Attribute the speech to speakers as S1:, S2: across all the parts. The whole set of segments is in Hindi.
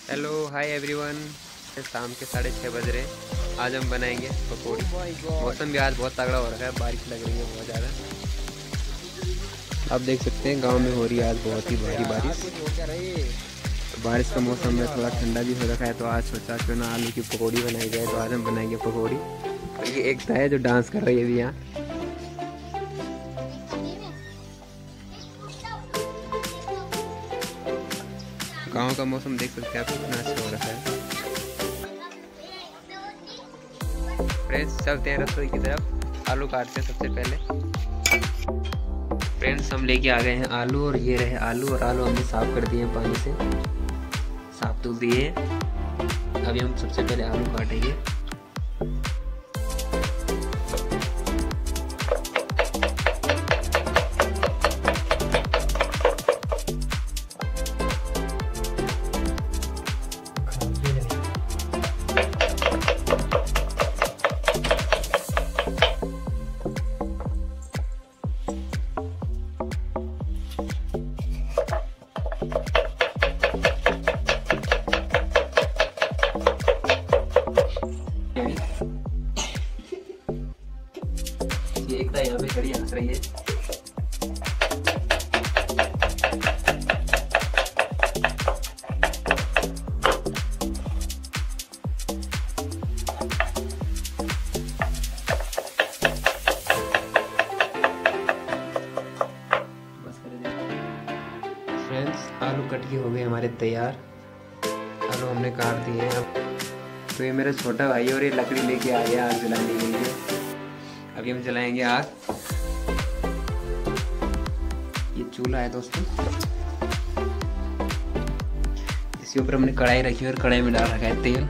S1: Hello hi everyone. शाम के 6:30 बज रहे। आज हम बनाएंगे पकौड़ी। मौसम भी आज बहुत तगड़ा हो रहा है, बारिश लग रही है बहुत ज़्यादा। आप देख सकते हैं गांव में हो रही है आज बहुत ही भारी बारिश। बारिश का मौसम में थोड़ा ठंडा भी हो रखा है, तो आज सोचा क्यों ना आलू की पकौड़ी बनाई जाए। तो आज हम बनाएंगे पकौड़ी। और ये एक है जो डांस कर रही है अभी यहाँ। गांव का मौसम देख सकते हैं आप, कितना अच्छा हो रहा है। फ्रेंड्स चलते हैं रसोई की तरफ। आलू काटते हैं सबसे पहले। फ्रेंड्स हम लेके आ गए हैं आलू, और ये रहे आलू। और आलू हमने साफ कर दिए पानी से, साफ धुल दिए। अभी हम सबसे पहले आलू काटेंगे। एकता यहाँ पे खड़ी हंस रही है। फ्रेंड्स आलू कट के हो गए हमारे तैयार। आलू हमने काट दिए हैं। अब तो ये मेरा छोटा भाई और ये लकड़ी लेके आ गया आग जलाने के लिए। अभी हम जलाएंगे आग। ये चूल्हा है दोस्तों। इसके ऊपर हमने कढ़ाई रखी है और कढ़ाई में डाल रखा है तेल।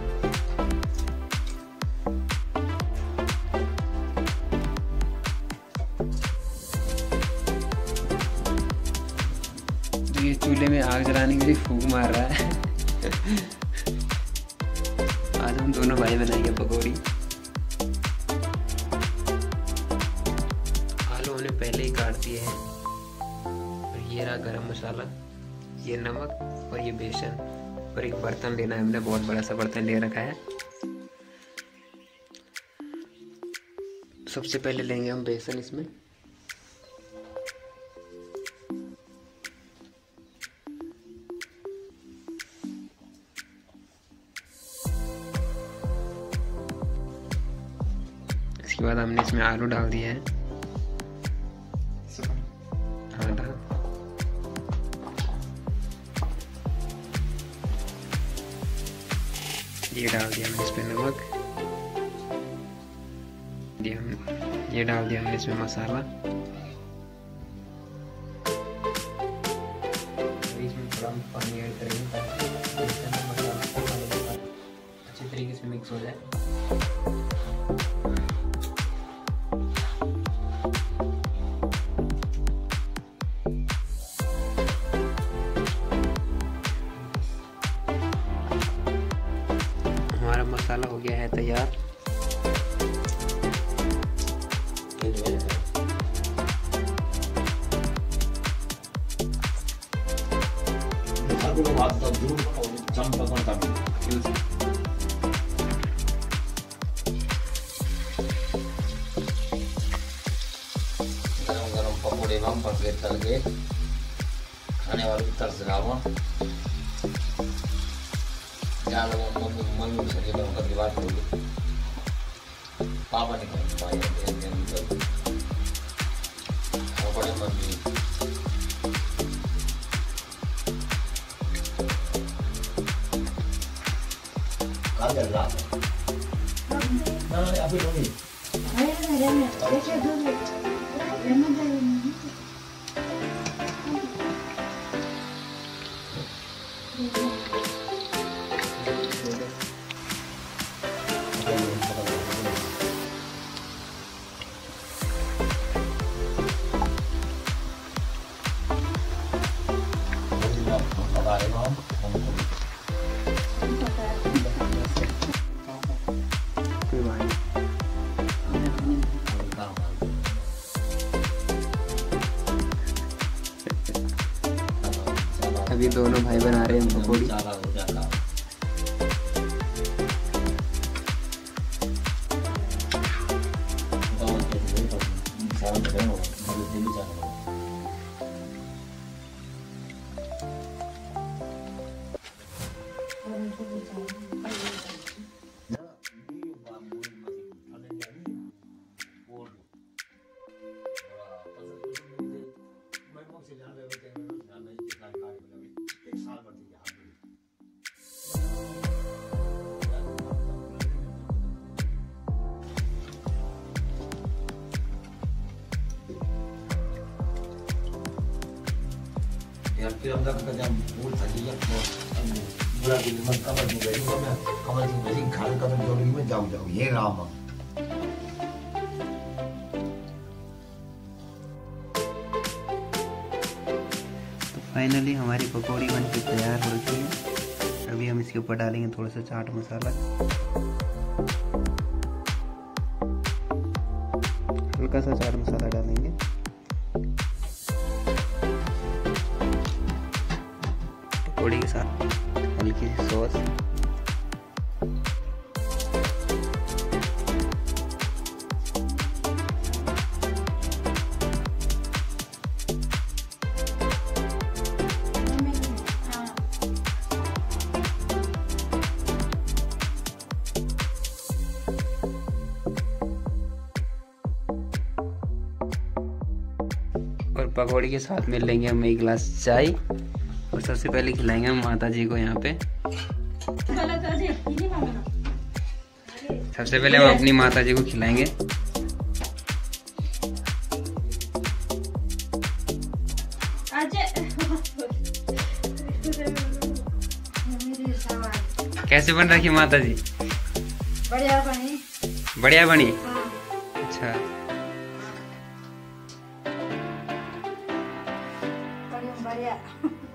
S1: तो ये चूल्हे में आग जलाने के लिए फूंक मार रहा है। आज हम दोनों भाई बनाएंगे पकौड़ी। आलू हमने पहले ही काट दिए हैं। और ये रहा गरम मसाला, ये नमक और ये बेसन। और एक बर्तन लेना है, हमने बहुत बड़ा सा बर्तन ले रखा है। सबसे पहले लेंगे हम बेसन। इसमें इसके बाद हमने इसमें आलू डाल दिए हैं। आधा ये डाल दिया हमने इसमें नमक। ये डाल दिया हमने इसमें मसाला। इसमें थोड़ा पानी ऐड करेंगे ताकि मसाला अच्छी तरीके से मिक्स हो जाए। हमारा मसाला हो गया है तैयार।
S2: गरम पकौड़े हम पकड़े तल गए, खाने वालों की तरस गावा मम्मी सके तो उनका दीवार खोल पापा नहीं कर पाए बड़े मम्मी कहाँ चल रहा है अभी नहीं
S1: अभी दोनों भाई बना रहे हैं पकौड़ी।
S2: यार फिर हम तक जब भूल थकी या बुरा दिन मत कमर में बैठूंगा मैं कमर में बैठी खाल कदम जोड़ूंगी मैं जाऊं ये राम।
S1: तो फाइनली हमारी पकौड़ी बनके तैयार हो चुकी है। अभी हम इसके ऊपर डालेंगे थोड़ा सा चाट मसाला, हल्का सा चाट मसाला डालेंगे। पकौड़ी के साथ हल्की सी सॉस, और पकौड़ी के साथ में लेंगे हम एक गिलास चाय। और सबसे पहले खिलाएंगे हम माता जी को यहाँ पे। सबसे पहले हम अपनी माता जी को खिलाएंगे। कैसे बन रखी माता जी?
S3: बढ़िया बनी।
S1: बढ़िया बनी?
S3: हाँ।
S1: अच्छा,
S3: बढ़िया।